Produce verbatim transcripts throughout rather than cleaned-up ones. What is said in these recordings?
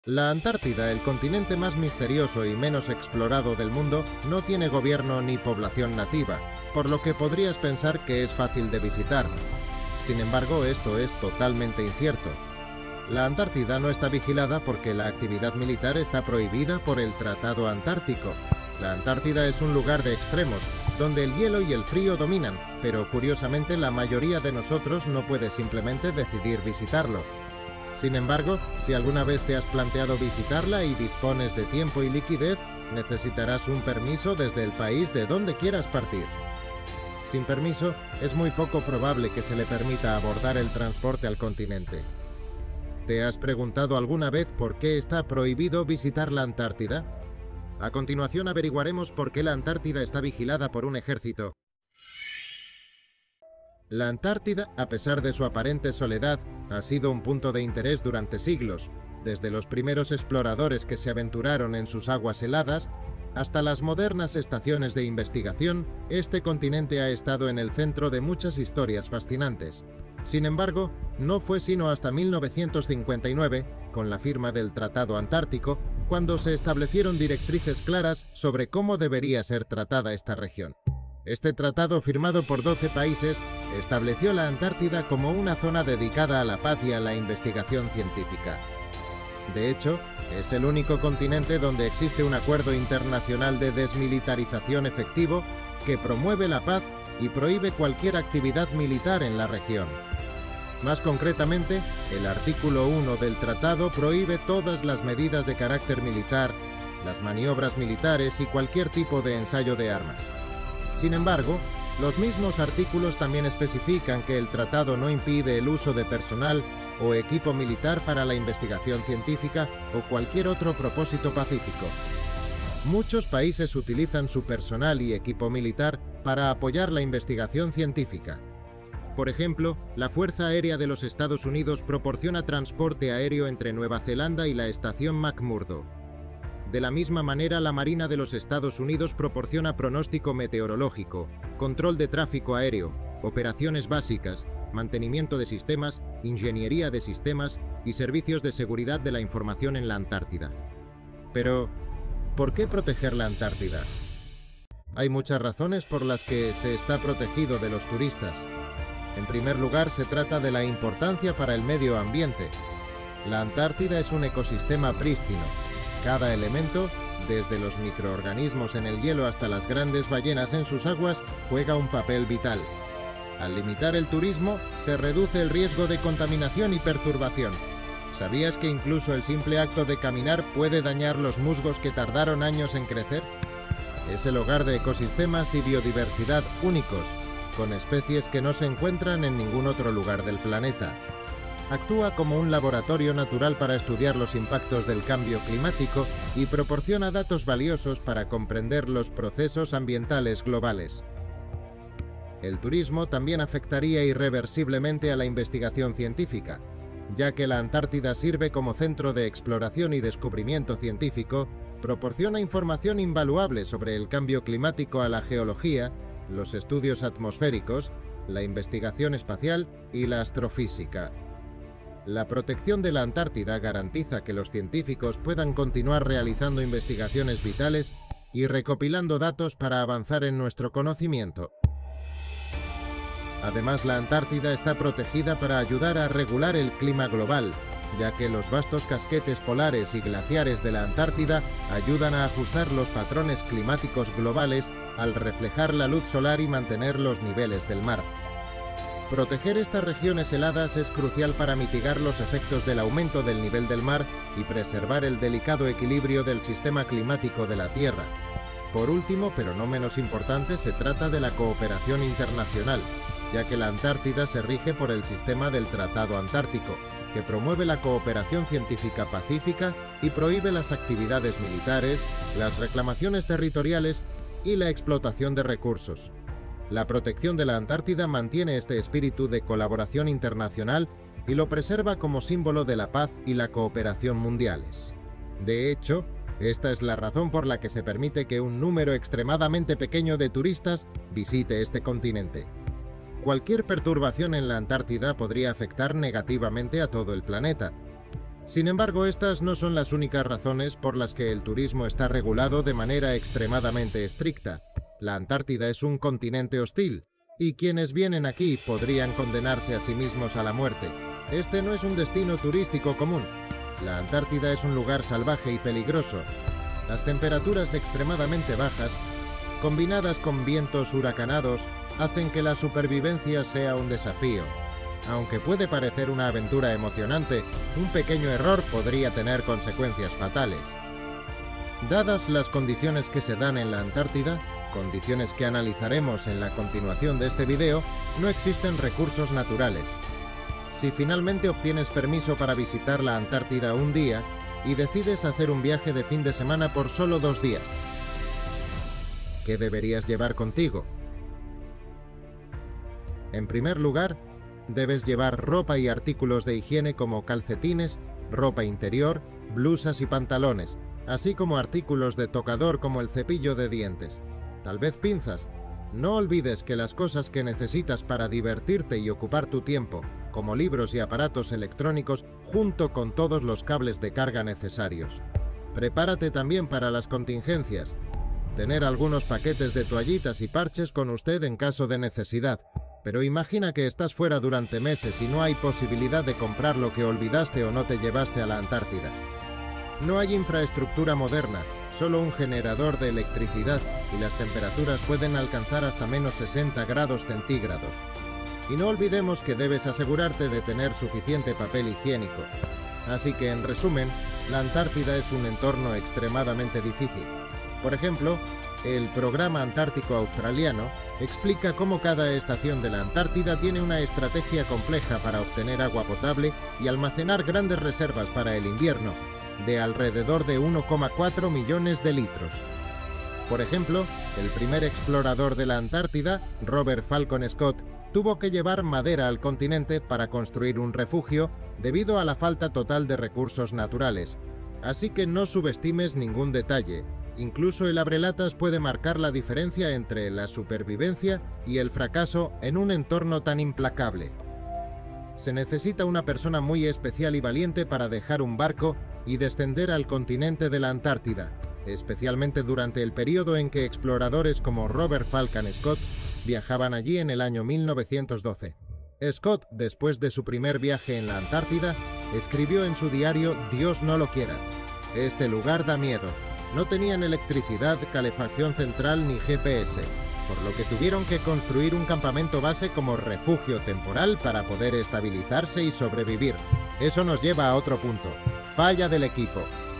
La Antártida, el continente más misterioso y menos explorado del mundo, no tiene gobierno ni población nativa, por lo que podrías pensar que es fácil de visitar. Sin embargo, esto es totalmente incierto. La Antártida no está vigilada porque la actividad militar está prohibida por el Tratado Antártico. La Antártida es un lugar de extremos, donde el hielo y el frío dominan, pero curiosamente la mayoría de nosotros no puede simplemente decidir visitarlo. Sin embargo, si alguna vez te has planteado visitarla y dispones de tiempo y liquidez, necesitarás un permiso desde el país de donde quieras partir. Sin permiso, es muy poco probable que se le permita abordar el transporte al continente. ¿Te has preguntado alguna vez por qué está prohibido visitar la Antártida? A continuación averiguaremos por qué la Antártida está vigilada por un ejército. La Antártida, a pesar de su aparente soledad, ha sido un punto de interés durante siglos, desde los primeros exploradores que se aventuraron en sus aguas heladas, hasta las modernas estaciones de investigación. Este continente ha estado en el centro de muchas historias fascinantes. Sin embargo, no fue sino hasta mil novecientos cincuenta y nueve, con la firma del Tratado Antártico, cuando se establecieron directrices claras sobre cómo debería ser tratada esta región. Este tratado, firmado por doce países, estableció la Antártida como una zona dedicada a la paz y a la investigación científica. De hecho, es el único continente donde existe un acuerdo internacional de desmilitarización efectivo que promueve la paz y prohíbe cualquier actividad militar en la región. Más concretamente, el artículo uno del tratado prohíbe todas las medidas de carácter militar, las maniobras militares y cualquier tipo de ensayo de armas. Sin embargo, los mismos artículos también especifican que el tratado no impide el uso de personal o equipo militar para la investigación científica o cualquier otro propósito pacífico. Muchos países utilizan su personal y equipo militar para apoyar la investigación científica. Por ejemplo, la Fuerza Aérea de los Estados Unidos proporciona transporte aéreo entre Nueva Zelanda y la estación McMurdo. De la misma manera, la Marina de los Estados Unidos proporciona pronóstico meteorológico, control de tráfico aéreo, operaciones básicas, mantenimiento de sistemas, ingeniería de sistemas y servicios de seguridad de la información en la Antártida. Pero, ¿por qué proteger la Antártida? Hay muchas razones por las que se está protegido de los turistas. En primer lugar, se trata de la importancia para el medio ambiente. La Antártida es un ecosistema prístino. Cada elemento, desde los microorganismos en el hielo hasta las grandes ballenas en sus aguas, juega un papel vital. Al limitar el turismo, se reduce el riesgo de contaminación y perturbación. ¿Sabías que incluso el simple acto de caminar puede dañar los musgos que tardaron años en crecer? Es el hogar de ecosistemas y biodiversidad únicos, con especies que no se encuentran en ningún otro lugar del planeta. Actúa como un laboratorio natural para estudiar los impactos del cambio climático y proporciona datos valiosos para comprender los procesos ambientales globales. El turismo también afectaría irreversiblemente a la investigación científica, ya que la Antártida sirve como centro de exploración y descubrimiento científico, proporciona información invaluable sobre el cambio climático a la geología, los estudios atmosféricos, la investigación espacial y la astrofísica. La protección de la Antártida garantiza que los científicos puedan continuar realizando investigaciones vitales y recopilando datos para avanzar en nuestro conocimiento. Además, la Antártida está protegida para ayudar a regular el clima global, ya que los vastos casquetes polares y glaciares de la Antártida ayudan a ajustar los patrones climáticos globales al reflejar la luz solar y mantener los niveles del mar. Proteger estas regiones heladas es crucial para mitigar los efectos del aumento del nivel del mar y preservar el delicado equilibrio del sistema climático de la Tierra. Por último, pero no menos importante, se trata de la cooperación internacional, ya que la Antártida se rige por el sistema del Tratado Antártico, que promueve la cooperación científica pacífica y prohíbe las actividades militares, las reclamaciones territoriales y la explotación de recursos. La protección de la Antártida mantiene este espíritu de colaboración internacional y lo preserva como símbolo de la paz y la cooperación mundiales. De hecho, esta es la razón por la que se permite que un número extremadamente pequeño de turistas visite este continente. Cualquier perturbación en la Antártida podría afectar negativamente a todo el planeta. Sin embargo, estas no son las únicas razones por las que el turismo está regulado de manera extremadamente estricta. La Antártida es un continente hostil, y quienes vienen aquí podrían condenarse a sí mismos a la muerte. Este no es un destino turístico común. La Antártida es un lugar salvaje y peligroso. Las temperaturas extremadamente bajas, combinadas con vientos huracanados, hacen que la supervivencia sea un desafío. Aunque puede parecer una aventura emocionante, un pequeño error podría tener consecuencias fatales. Dadas las condiciones que se dan en la Antártida, condiciones que analizaremos en la continuación de este video, no existen recursos naturales. Si finalmente obtienes permiso para visitar la Antártida un día y decides hacer un viaje de fin de semana por solo dos días, ¿qué deberías llevar contigo? En primer lugar, debes llevar ropa y artículos de higiene como calcetines, ropa interior, blusas y pantalones, así como artículos de tocador como el cepillo de dientes. Tal vez pinzas. No olvides que las cosas que necesitas para divertirte y ocupar tu tiempo, como libros y aparatos electrónicos, junto con todos los cables de carga necesarios. Prepárate también para las contingencias. Tener algunos paquetes de toallitas y parches con usted en caso de necesidad. Pero imagina que estás fuera durante meses y no hay posibilidad de comprar lo que olvidaste o no te llevaste a la Antártida. No hay infraestructura moderna, solo un generador de electricidad, y las temperaturas pueden alcanzar hasta menos sesenta grados centígrados. Y no olvidemos que debes asegurarte de tener suficiente papel higiénico. Así que, en resumen, la Antártida es un entorno extremadamente difícil. Por ejemplo, el Programa Antártico Australiano explica cómo cada estación de la Antártida tiene una estrategia compleja para obtener agua potable y almacenar grandes reservas para el invierno, de alrededor de uno coma cuatro millones de litros. Por ejemplo, el primer explorador de la Antártida, Robert Falcon Scott, tuvo que llevar madera al continente para construir un refugio debido a la falta total de recursos naturales. Así que no subestimes ningún detalle. Incluso el abrelatas puede marcar la diferencia entre la supervivencia y el fracaso en un entorno tan implacable. Se necesita una persona muy especial y valiente para dejar un barco y descender al continente de la Antártida, especialmente durante el periodo en que exploradores como Robert Falcon Scott viajaban allí en el año mil novecientos doce. Scott, después de su primer viaje en la Antártida, escribió en su diario «Dios no lo quiera. Este lugar da miedo». No tenían electricidad, calefacción central ni G P S, por lo que tuvieron que construir un campamento base como refugio temporal para poder estabilizarse y sobrevivir. Eso nos lleva a otro punto: falla del equipo.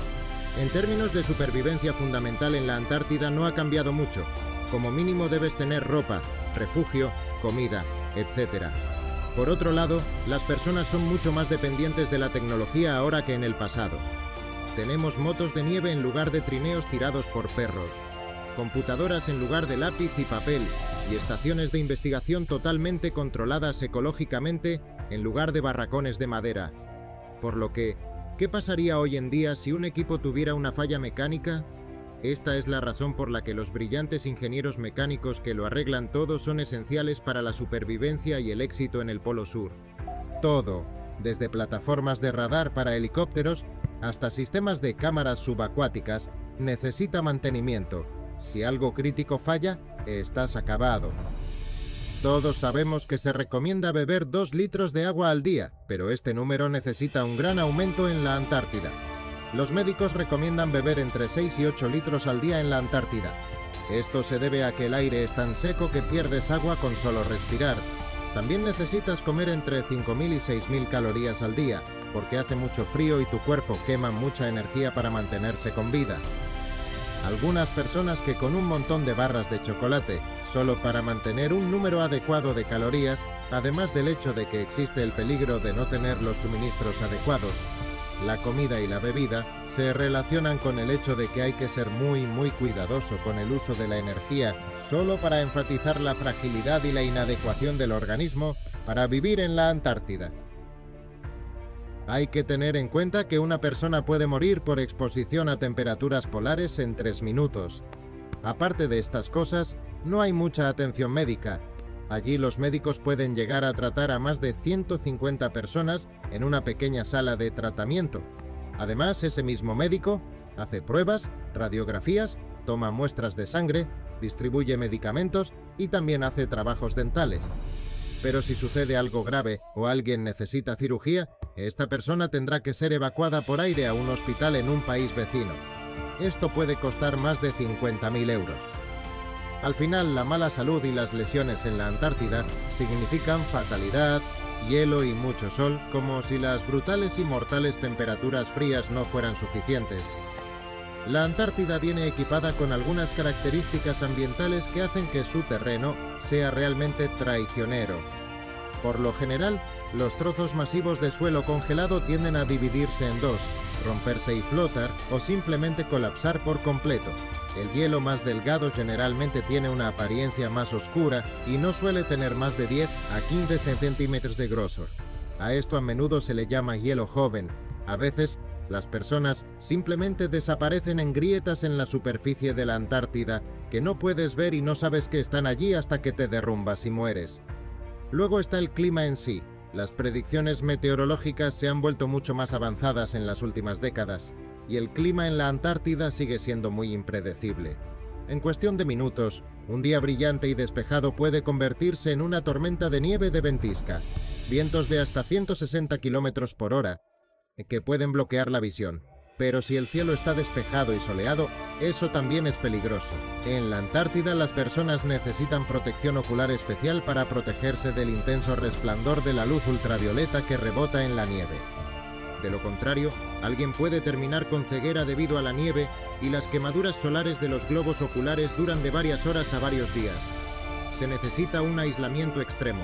En términos de supervivencia fundamental en la Antártida no ha cambiado mucho. Como mínimo debes tener ropa, refugio, comida, etcétera. Por otro lado, las personas son mucho más dependientes de la tecnología ahora que en el pasado. Tenemos motos de nieve en lugar de trineos tirados por perros, computadoras en lugar de lápiz y papel, y estaciones de investigación totalmente controladas ecológicamente en lugar de barracones de madera. Por lo que, ¿qué pasaría hoy en día si un equipo tuviera una falla mecánica? Esta es la razón por la que los brillantes ingenieros mecánicos que lo arreglan todo son esenciales para la supervivencia y el éxito en el Polo Sur. Todo, desde plataformas de radar para helicópteros hasta sistemas de cámaras subacuáticas, necesita mantenimiento. Si algo crítico falla, estás acabado. Todos sabemos que se recomienda beber dos litros de agua al día, pero este número necesita un gran aumento en la Antártida. Los médicos recomiendan beber entre seis y ocho litros al día en la Antártida. Esto se debe a que el aire es tan seco que pierdes agua con solo respirar. También necesitas comer entre cinco mil y seis mil calorías al día, porque hace mucho frío y tu cuerpo quema mucha energía para mantenerse con vida. Algunas personas que con un montón de barras de chocolate, solo para mantener un número adecuado de calorías, además del hecho de que existe el peligro de no tener los suministros adecuados, la comida y la bebida se relacionan con el hecho de que hay que ser muy muy cuidadoso con el uso de la energía, solo para enfatizar la fragilidad y la inadecuación del organismo para vivir en la Antártida. Hay que tener en cuenta que una persona puede morir por exposición a temperaturas polares en tres minutos. Aparte de estas cosas, no hay mucha atención médica. Allí los médicos pueden llegar a tratar a más de ciento cincuenta personas en una pequeña sala de tratamiento. Además, ese mismo médico hace pruebas, radiografías, toma muestras de sangre, distribuye medicamentos y también hace trabajos dentales. Pero si sucede algo grave o alguien necesita cirugía, esta persona tendrá que ser evacuada por aire a un hospital en un país vecino. Esto puede costar más de cincuenta mil euros. Al final, la mala salud y las lesiones en la Antártida significan fatalidad, hielo y mucho sol, como si las brutales y mortales temperaturas frías no fueran suficientes. La Antártida viene equipada con algunas características ambientales que hacen que su terreno sea realmente traicionero. Por lo general, los trozos masivos de suelo congelado tienden a dividirse en dos, romperse y flotar, o simplemente colapsar por completo. El hielo más delgado generalmente tiene una apariencia más oscura y no suele tener más de diez a quince centímetros de grosor. A esto a menudo se le llama hielo joven. A veces, las personas simplemente desaparecen en grietas en la superficie de la Antártida que no puedes ver y no sabes que están allí hasta que te derrumbas y mueres. Luego está el clima en sí. Las predicciones meteorológicas se han vuelto mucho más avanzadas en las últimas décadas, y el clima en la Antártida sigue siendo muy impredecible. En cuestión de minutos, un día brillante y despejado puede convertirse en una tormenta de nieve de ventisca, vientos de hasta ciento sesenta kilómetros por hora, que pueden bloquear la visión. Pero si el cielo está despejado y soleado, eso también es peligroso. En la Antártida las personas necesitan protección ocular especial para protegerse del intenso resplandor de la luz ultravioleta que rebota en la nieve. De lo contrario, alguien puede terminar con ceguera debido a la nieve y las quemaduras solares de los globos oculares duran de varias horas a varios días. Se necesita un aislamiento extremo.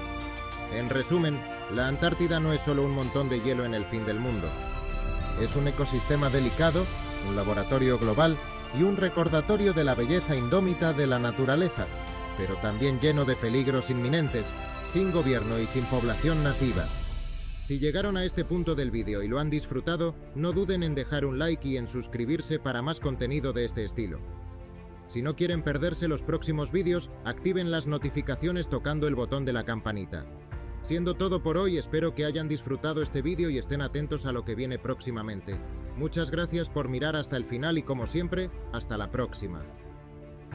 En resumen, la Antártida no es solo un montón de hielo en el fin del mundo. Es un ecosistema delicado, un laboratorio global y un recordatorio de la belleza indómita de la naturaleza, pero también lleno de peligros inminentes, sin gobierno y sin población nativa. Si llegaron a este punto del vídeo y lo han disfrutado, no duden en dejar un like y en suscribirse para más contenido de este estilo. Si no quieren perderse los próximos vídeos, activen las notificaciones tocando el botón de la campanita. Siendo todo por hoy, espero que hayan disfrutado este vídeo y estén atentos a lo que viene próximamente. Muchas gracias por mirar hasta el final y como siempre, hasta la próxima.